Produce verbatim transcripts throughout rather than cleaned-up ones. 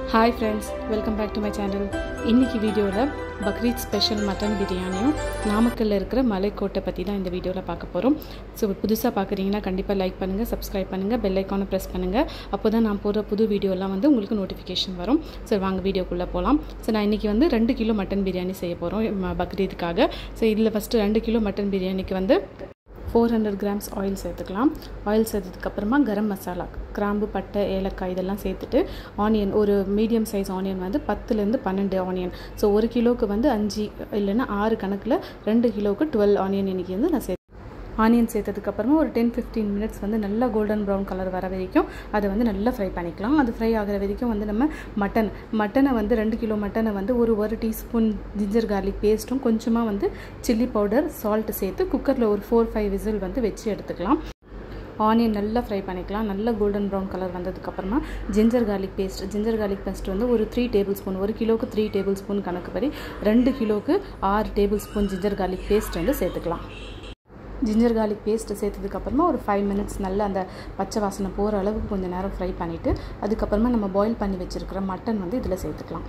Hi friends, welcome back to my channel. இன்னைக்கு வீடியோல Bakrid special mutton பிரியாணியும் நாமக்கல்ல இருக்கிற மலைக்கோட்டை பத்தி தான் இந்த வீடியோல பார்க்க போறோம். சோ புதுசா பார்க்கறீங்கன்னா கண்டிப்பா லைக் பண்ணுங்க, Subscribe பண்ணுங்க, பெல் ஐகானை பிரஸ் பண்ணுங்க. அப்போதான் நான் போடுற புது வீடியோ எல்லாம் வந்து உங்களுக்கு நோட்டிஃபிகேஷன் வரும். சோ வாங்க வீடியோக்குள்ள போலாம். சோ நான் இன்னைக்கு வந்து two கிலோ மட்டன் பிரியாணி செய்ய போறோம் பக்ரீதுக்காக. சோ இதுல ஃபர்ஸ்ட் two கிலோ மட்டன் பிரியாணிக்கு வந்து four hundred grams oil சேர்த்துக்கலாம். oil சேர்த்ததுக்கு அப்புறமா கரம் மசாலா, கிராம்பு, பட்டை, ஏலக்காய் இதெல்லாம் சேர்த்துட்டு ஆனியன் ஒரு மீடியம் சைஸ் ஆனியன் வந்து ten ல இருந்து twelve ஆனியன். சோ ஒரு கிலோக்கு வந்து five இல்லனா six கணக்குல two கிலோக்கு twelve ஆனியன் இன்னைக்கு வந்து நான் ஆனியன் சேர்த்ததுக்கு அப்புறமா ஒரு ten fifteen மினிட்ஸ் வந்து நல்லா கோல்டன் ப்ரவுன் கலர் வர வரைக்கும் அதை வந்து நல்லா ஃப்ரை பண்ணிக்கலாம். அது ஃப்ரை ஆகிற வரைக்கும் வந்து நம்ம மட்டன் மட்டனை வந்து two கிலோ மட்டனை வந்து ஒரு ஒரு டீஸ்பூன் ஜிஞ்சர் கார்லிக் பேஸ்ட்டும் கொஞ்சமாக வந்து சில்லி பவுடர் சால்ட் சேர்த்து குக்கரில் ஒரு ஃபோர் ஃபைவ் விசில் வந்து வச்சு எடுத்துக்கலாம். ஆனியன் நல்லா ஃப்ரை பண்ணிக்கலாம். நல்லா கோல்டன் ப்ரௌன் கலர் வந்ததுக்கப்புறமா ginger garlic paste ginger garlic paste வந்து ஒரு த்ரீ டேபிள் ஸ்பூன் ஒரு கிலோக்கு த்ரீ டேபிள் ஸ்பூன் கணக்குப்படி ரெண்டு கிலோக்கு ஆறு tablespoon ginger garlic paste வந்து சேர்த்துக்கலாம். ஜிஞ்சர் கார்லிக் பேஸ்ட் சேர்த்ததுக்கு அப்புறமா ஒரு ஃபைவ் மினிட்ஸ் நல்லா அந்த பச்சை வாசனை போகிற அளவுக்கு கொஞ்சம் நேரம் ஃப்ரை பண்ணிவிட்டு அதுக்கப்புறமா நம்ம பாயில் பண்ணி வச்சுருக்கிற மட்டன் வந்து இதில் சேர்த்துக்கலாம்.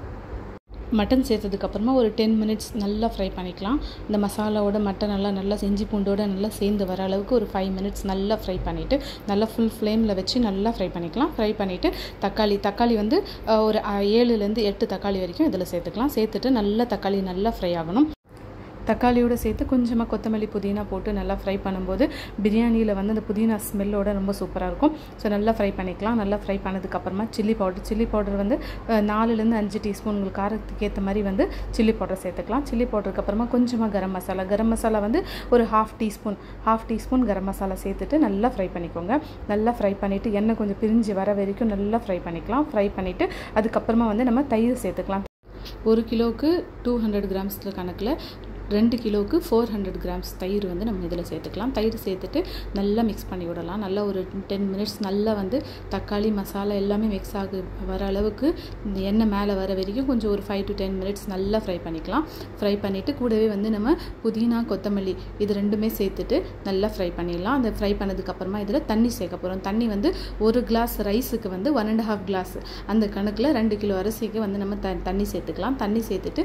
மட்டன் சேர்த்ததுக்கப்புறமா ஒரு டென் மினிட்ஸ் நல்லா ஃப்ரை பண்ணிக்கலாம். இந்த மசாலாவோட மட்டன் நல்லா நல்லா செஞ்சி பூண்டோட நல்லா சேர்ந்து வர அளவுக்கு ஒரு ஃபைவ் மினிட்ஸ் நல்லா ஃப்ரை பண்ணிவிட்டு நல்லா ஃபுல் ஃப்ளேமில் வச்சு நல்லா ஃப்ரை பண்ணிக்கலாம். ஃப்ரை பண்ணிவிட்டு தக்காளி தக்காளி வந்து ஒரு ஏழுலேருந்து எட்டு தக்காளி வரைக்கும் இதில் சேர்த்துக்கலாம். சேர்த்துட்டு நல்லா தக்காளி நல்லா ஃப்ரை ஆகணும். தக்காளியோடு சேர்த்து கொஞ்சமாக கொத்தமல்லி புதினா போட்டு நல்லா ஃப்ரை பண்ணும்போது பிரியாணியில் வந்து அந்த புதினா ஸ்மெல்லோட ரொம்ப சூப்பராக இருக்கும். ஸோ நல்லா ஃப்ரை பண்ணிக்கலாம். நல்லா ஃப்ரை பண்ணதுக்கப்புறமா சில்லி பவுடர் சில்லி பவுடர் வந்து நாலுலேருந்து அஞ்சு டீஸ்பூன் உங்களுக்கு காரத்துக்கு ஏற்ற மாதிரி வந்து சில்லி பவுடர் சேர்த்துக்கலாம். சில்லி பவுடருக்கு அப்புறமா கொஞ்சமாக கரம் மசாலா கரம் மசாலா வந்து ஒரு half teaspoon half teaspoon garam masala சேர்த்துட்டு நல்லா ஃப்ரை பண்ணிக்கோங்க. நல்லா ஃப்ரை பண்ணிவிட்டு எண்ணெய் கொஞ்சம் பிரிஞ்சு வர வரைக்கும் நல்லா ஃப்ரை பண்ணிக்கலாம். ஃப்ரை பண்ணிவிட்டு அதுக்கப்புறமா வந்து நம்ம தயிர் சேர்த்துக்கலாம். ஒரு கிலோவுக்கு டூ ஹண்ட்ரட் கிராம்ஸில் கணக்கில் ரெண்டு கிலோவுக்கு ஃபோர் ஹண்ட்ரட் கிராம்ஸ் தயிர் வந்து நம்ம இதில் சேர்த்துக்கலாம். தயிர் சேர்த்துட்டு நல்லா மிக்ஸ் பண்ணி விடலாம். நல்லா ஒரு டென் மினிட்ஸ் நல்லா வந்து தக்காளி மசாலா எல்லாமே மிக்ஸ் ஆகி வர அளவுக்கு இந்த எண்ணெய் மேலே வர வரைக்கும் கொஞ்சம் ஒரு ஃபைவ் டு டென் மினிட்ஸ் நல்லா ஃப்ரை பண்ணிக்கலாம். ஃப்ரை பண்ணிவிட்டு கூடவே வந்து நம்ம புதினா கொத்தமல்லி இது ரெண்டுமே சேர்த்துட்டு நல்லா ஃப்ரை பண்ணிடலாம். அந்த ஃப்ரை பண்ணதுக்கப்புறமா இதில் தண்ணி சேர்க்க போகிறோம். தண்ணி வந்து ஒரு கிளாஸ் ரைஸுக்கு வந்து ஒன் அண்ட் ஹாஃப் கிளாஸ் அந்த கணக்கில் ரெண்டு கிலோ அரிசிக்கு வந்து நம்ம த தண்ணி சேர்த்துக்கலாம். தண்ணி சேர்த்துட்டு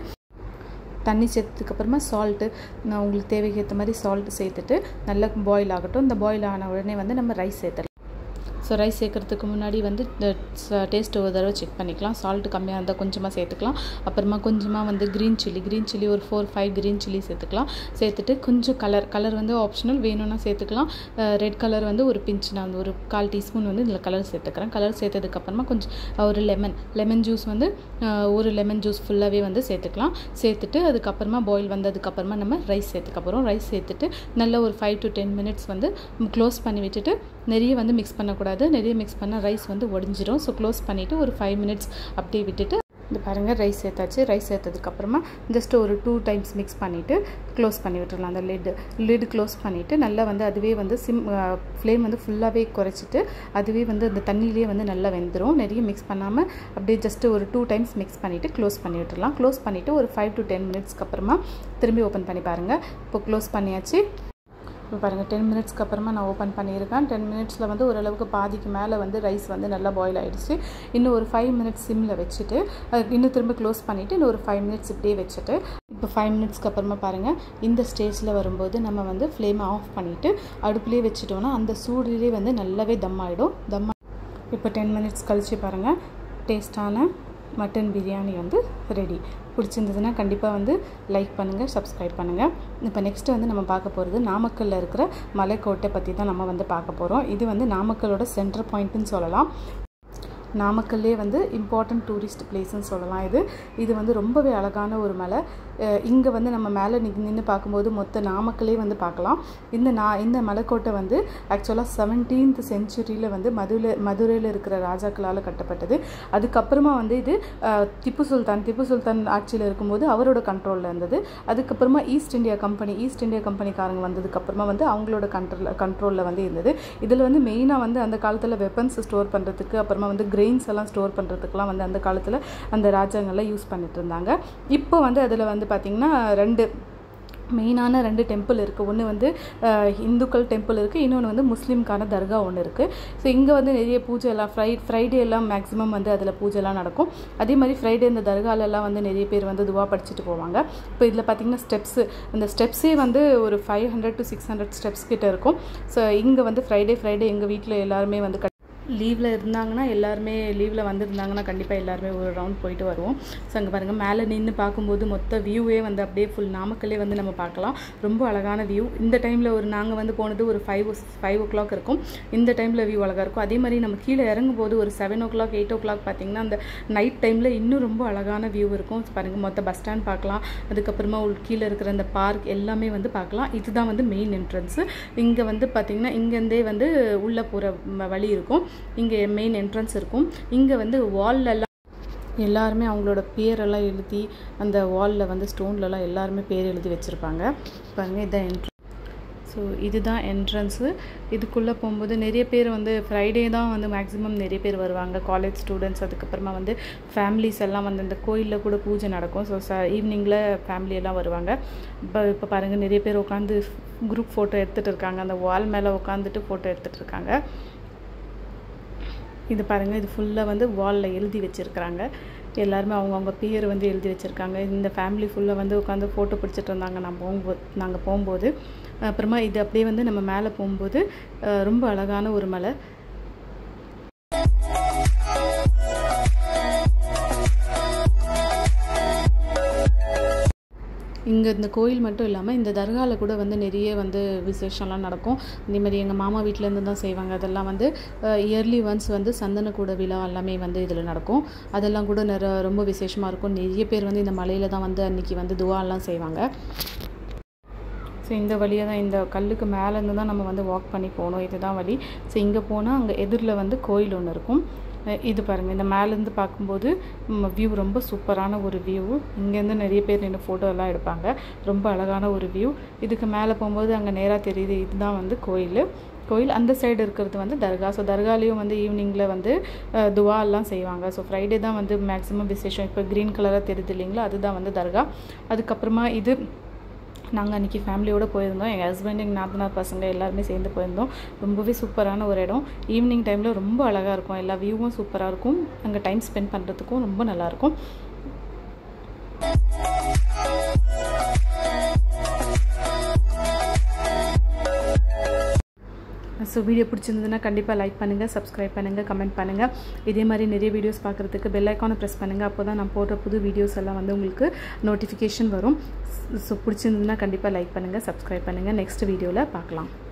தண்ணி சேர்த்ததுக்கப்புறமா சால்ட்டு நான் உங்களுக்கு தேவைக்கு ஏற்ற மாதிரி சால்ட்டு சேர்த்துட்டு நல்லா பாயில் ஆகட்டும். இந்த பாயில் ஆன உடனே வந்து நம்ம ரைஸ் சேர்த்துக்கலாம். ஸோ ரைஸ் சேர்க்குறதுக்கு முன்னாடி வந்து டேஸ்ட் ஒரு தடவை செக் பண்ணிக்கலாம். சால்ட்டு கம்மியாக இருந்தால் கொஞ்சமாக சேர்த்துக்கலாம். அப்புறமா கொஞ்சமாக வந்து க்ரீன் சில்லி க்ரீன் சில்லி ஒரு ஃபோர் ஃபைவ் க்ரீன் சில்லி சேர்த்துக்கலாம். சேர்த்துட்டு கொஞ்சம் கலர் கலர் வந்து ஆப்ஷனல், வேணும்னா சேர்த்துக்கலாம். ரெட் கலர் வந்து ஒரு பிஞ்ச் நான் ஒரு கால் டீஸ்பூன் வந்து இதில் கலர் சேர்த்துக்கிறேன். கலர் சேர்த்ததுக்கப்புறமா கொஞ்சம் ஒரு லெமன் லெமன் ஜூஸ் வந்து ஒரு லெமன் ஜூஸ் ஃபுல்லாகவே வந்து சேர்த்துக்கலாம். சேர்த்துட்டு அதுக்கப்புறமா பாயில் வந்ததுக்கப்புறமா நம்ம ரைஸ் சேர்த்துக்க போகிறோம். ரைஸ் சேர்த்துட்டு நல்லா ஒரு ஃபைவ் டு டென் மினிட்ஸ் வந்து க்ளோஸ் பண்ணி விட்டுட்டு நிறைய வந்து மிக்ஸ் பண்ணக்கூடாது. நிறைய மிக்ஸ் பண்ணால் ரைஸ் வந்து ஒடிஞ்சிரும். ஸோ க்ளோஸ் பண்ணிவிட்டு ஒரு ஃபைவ் மினிட்ஸ் அப்படியே விட்டுட்டு இந்த பாருங்கள் ரைஸ் சேர்த்தாச்சு. ரைஸ் சேர்த்ததுக்கப்புறமா ஜஸ்ட் ஒரு டூ டைம்ஸ் மிக்ஸ் பண்ணிவிட்டு க்ளோஸ் பண்ணி விட்டுடலாம். அந்த லிட் லிட் க்ளோஸ் பண்ணிவிட்டு நல்லா வந்து அதுவே வந்து சிம் ஃப்ளேம் வந்து ஃபுல்லாகவே குறைச்சிட்டு அதுவே வந்து அந்த தண்ணியிலே வந்து நல்லா வெந்துடும். நிறைய மிக்ஸ் பண்ணாமல் அப்படியே ஜஸ்ட்டு ஒரு டூ டைம்ஸ் மிக்ஸ் பண்ணிவிட்டு க்ளோஸ் பண்ணி விட்டுடலாம். க்ளோஸ் பண்ணிவிட்டு ஒரு ஃபைவ் டு டென் மினிட்ஸ்க்கு அப்புறமா திரும்பி ஓப்பன் பண்ணி பாருங்கள். இப்போ க்ளோஸ் பண்ணியாச்சு. இப்போ பாருங்கள் டென் மினிட்ஸ்க்கு அப்புறமா நான் ஓப்பன் பண்ணியிருக்கேன். டென் மினிட்ஸில் வந்து ஓரளவுக்கு பாதிக்கு மேலே வந்து ரைஸ் வந்து நல்லா பாயில் ஆகிடுச்சு. இன்னும் ஒரு ஃபைவ் மினிட்ஸ் சிம்மில் வச்சுட்டு இன்னும் திரும்ப க்ளோஸ் பண்ணிவிட்டு இன்னும் ஒரு ஃபைவ் மினிட்ஸ் இப்படியே வச்சுட்டு இப்போ ஃபைவ் மினிட்ஸ்க்கு அப்புறமா பாருங்கள் இந்த ஸ்டேஜில் வரும்போது நம்ம வந்து ஃப்ளேமை ஆஃப் பண்ணிவிட்டு அடுப்புலேயே வச்சுட்டோன்னா அந்த சூடுலேயே வந்து நல்லாவே தம் ஆகிடும். தம் இப்போ டென் மினிட்ஸ் கழித்து பாருங்கள் டேஸ்டான மட்டன் பிரியாணி வந்து ரெடி. பிடிச்சிருந்ததுன்னா கண்டிப்பாக வந்து லைக் பண்ணுங்கள், சப்ஸ்கிரைப் பண்ணுங்கள். இப்போ நெக்ஸ்ட்டு வந்து நம்ம பார்க்க போகிறது நாமக்கல்லில் இருக்கிற மலைக்கோட்டை பற்றி தான் நம்ம வந்து பார்க்க போகிறோம். இது வந்து நாமக்கலோட சென்டர் பாயிண்ட்டுன்னு சொல்லலாம். நாமக்கல்லே வந்து இம்பார்ட்டன்ட் டூரிஸ்ட் பிளேஸ்ன்னு சொல்லலாம். இது இது வந்து ரொம்பவே அழகான ஒரு மலை. இங்கே வந்து நம்ம மேலே நின்று நின்று பார்க்கும்போது மொத்த நாமக்கல்லே வந்து பார்க்கலாம். இந்த நா இந்த மலைக்கோட்டை வந்து ஆக்சுவலாக செவன்டீன்த் செஞ்சுரியில் வந்து மதுரை மதுரையில் இருக்கிற ராஜாக்களால் கட்டப்பட்டது. அதுக்கப்புறமா வந்து இது திப்பு சுல்தான் திப்பு சுல்தான் ஆட்சியில் இருக்கும்போது அவரோட கண்ட்ரோலில் இருந்தது. அதுக்கப்புறமா East India Company East India கம்பெனிக்காரங்க வந்ததுக்கப்புறமா வந்து அவங்களோட கண்ட்ரோல் கண்ட்ரோலில் வந்து இருந்தது. இதில் வந்து மெயினாக வந்து அந்த காலத்தில் வெப்பன்ஸ் ஸ்டோர் பண்ணுறதுக்கு அப்புறமா வந்து கிரெயின்ஸ் எல்லாம் ஸ்டோர் பண்ணுறதுக்குலாம் வந்து அந்த காலத்தில் அந்த ராஜாங்கள்லாம் யூஸ் பண்ணிட்டு இருந்தாங்க. இப்போ வந்து அதில் வந்து பார்த்திங்கன்னா ரெண்டு மெயினான ரெண்டு டெம்பிள் இருக்குது. ஒன்று வந்து இந்துக்கள் டெம்பிள் இருக்குது, இன்னொன்று வந்து முஸ்லீம்கான தர்கா ஒன்று இருக்குது. ஸோ இங்கே வந்து நிறைய பூஜை எல்லாம் ஃப்ரை ஃப்ரைடே எல்லாம் மேக்ஸிமம் வந்து அதில் பூஜைலாம் நடக்கும். அதே மாதிரி ஃப்ரைடே இந்த தர்காலெல்லாம் வந்து நிறைய பேர் வந்து துவா படிச்சுட்டு போவாங்க. இப்போ இதில் பார்த்திங்கன்னா ஸ்டெப்ஸு, அந்த ஸ்டெப்ஸே வந்து ஒரு five hundred to six hundred steps கிட்ட இருக்கும். ஸோ இங்கே வந்து ஃப்ரைடே ஃப்ரைடே எங்கள் வீட்டில் எல்லாருமே வந்து லீவில் இருந்தாங்கன்னா எல்லாருமே லீவில் வந்திருந்தாங்கன்னா கண்டிப்பாக எல்லாருமே ஒரு ரவுண்ட் போயிட்டு வருவோம். ஸோ அங்கே பாருங்கள், மேலே நின்று பார்க்கும்போது மொத்த வியூவே வந்து அப்படியே ஃபுல் நாமக்கல்லே வந்து நம்ம பார்க்கலாம். ரொம்ப அழகான வியூ. இந்த டைமில் ஒரு நாங்கள் வந்து போனது ஒரு ஃபைவ் ஃபைவ் ஓ கிளாக் இருக்கும். இந்த டைமில் வியூ அழகாக இருக்கும். அதே மாதிரி நம்ம கீழே இறங்கும் போது ஒரு seven o'clock eight o'clock பார்த்திங்கன்னா அந்த நைட் டைமில் இன்னும் ரொம்ப அழகான வியூ இருக்கும். பாருங்கள், மொத்த பஸ் ஸ்டாண்ட் பார்க்கலாம். அதுக்கப்புறமா உள் கீழே இருக்கிற அந்த பார்க் எல்லாமே வந்து பார்க்கலாம். இதுதான் வந்து மெயின் என்ட்ரன்ஸு. இங்கே வந்து பார்த்திங்கன்னா இங்கேருந்தே வந்து உள்ளே போகிற வழி இருக்கும். இங்கே மெயின் என்ட்ரன்ஸ் இருக்கும். இங்கே வந்து வால்லெல்லாம் எல்லாருமே அவங்களோட பேரெல்லாம் எழுதி அந்த வாலில் வந்து ஸ்டோன்லலாம் எல்லாருமே பேர் எழுதி வச்சுருப்பாங்க. பாருங்கள், இதுதான் என்ட்ரன்ஸ். ஸோ இதுதான் என்ட்ரன்ஸு. இதுக்குள்ளே போகும்போது நிறைய பேர் வந்து ஃப்ரைடே தான் வந்து மேக்ஸிமம் நிறைய பேர் வருவாங்க. காலேஜ் ஸ்டூடெண்ட்ஸ், அதுக்கப்புறமா வந்து ஃபேமிலிஸ் எல்லாம் வந்து இந்த கோயிலில் கூட பூஜை நடக்கும். ஸோ ச ஈவினிங்கில் ஃபேமிலியெல்லாம் வருவாங்க. இப்போ இப்போ பாருங்கள், நிறைய பேர் உட்காந்து குரூப் ஃபோட்டோ எடுத்துகிட்டு இருக்காங்க. அந்த வால் மேலே உட்காந்துட்டு ஃபோட்டோ எடுத்துகிட்டு இருக்காங்க. இது பாருங்கள், இது ஃபுல்லாக வந்து வாலில் எழுதி வச்சுருக்குறாங்க. எல்லாருமே அவங்கவுங்க பேர் வந்து எழுதி வச்சுருக்காங்க. இந்த ஃபேமிலி ஃபுல்லாக வந்து உட்காந்து ஃபோட்டோ பிடிச்சிட்டு இருந்தாங்க நான் போகும்போது நாங்கள் போகும்போது. அப்புறமா இது அப்படியே வந்து நம்ம மேலே போகும்போது ரொம்ப அழகான ஒரு மலை. இங்கே இந்த கோயில் மட்டும் இல்லாமல் இந்த தர்காவில் கூட வந்து நிறைய வந்து விசேஷம்லாம் நடக்கும். இதேமாதிரி எங்கள் மாமா வீட்டிலேருந்து தான் செய்வாங்க. அதெல்லாம் வந்து இயர்லி ஒன்ஸ் வந்து சந்தனக்கூட விழா எல்லாமே வந்து இதில் நடக்கும். அதெல்லாம் கூட நிற ரொம்ப விசேஷமாக இருக்கும். நிறைய பேர் வந்து இந்த மலையில் தான் வந்து அன்றைக்கி வந்து துவாலாம் செய்வாங்க. ஸோ இந்த வழியாக தான், இந்த கல்லுக்கு மேலேருந்து தான் நம்ம வந்து வாக் பண்ணி போகணும். இதுதான் வழி. ஸோ இங்கே போனால் அங்கே எதிரில் வந்து கோயில் ஒன்று இருக்கும். இது பாருங்கள், இந்த மேலேருந்து பார்க்கும்போது வியூ ரொம்ப சூப்பரான ஒரு வியூ. இங்கேருந்து நிறைய பேர் நின்று ஃபோட்டோ எல்லாம் எடுப்பாங்க. ரொம்ப அழகான ஒரு வியூ. இதுக்கு மேலே போகும்போது அங்கே நேராக தெரியுது, இதுதான் வந்து கோயில். கோயில் அந்த சைடு இருக்கிறது வந்து தர்கா. ஸோ தர்காலேயும் வந்து ஈவினிங்கில் வந்து துவா எல்லாம் செய்வாங்க. ஸோ ஃப்ரைடே தான் வந்து மேக்ஸிமம் விசேஷம். இப்போ க்ரீன் கலராக தெரியுது இல்லைங்களா, அதுதான் வந்து தர்கா. அதுக்கப்புறமா இது நாங்கள் அன்றைக்கி ஃபேமிலியோடு போயிருந்தோம். எங்கள் ஹஸ்பண்ட், எங்கள் நாத்தனார் பசங்க எல்லாருமே சேர்ந்து போயிருந்தோம். ரொம்பவே சூப்பரான ஒரு இடம். ஈவினிங் டைமில் ரொம்ப அழகாக இருக்கும். எல்லா வியூவும் சூப்பராக இருக்கும். அங்கே டைம் ஸ்பெண்ட் பண்ணுறதுக்கும் ரொம்ப நல்லாயிருக்கும். ஸோ வீடியோ பிடிச்சிருந்ததுன்னா கண்டிப்பாக லைக் பண்ணுங்கள், சப்ஸ்கிரைப் பண்ணுங்கள், கமெண்ட் பண்ணுங்கள். இதே மாதிரி நிறைய வீடியோஸ் பார்க்குறதுக்கு பெல் ஐக்கானை ப்ரெஸ் பண்ணுங்கள். அப்போ தான் நான் போடுற புது வீடியோஸ் எல்லாம் வந்து உங்களுக்கு நோட்டிஃபிகேஷன் வரும். ஸோ பிடிச்சிருந்ததுன்னா கண்டிப்பாக லைக் பண்ணுங்கள், சப்ஸ்கிரைப் பண்ணுங்கள். நெக்ஸ்ட் வீடியோவில் பார்க்கலாம்.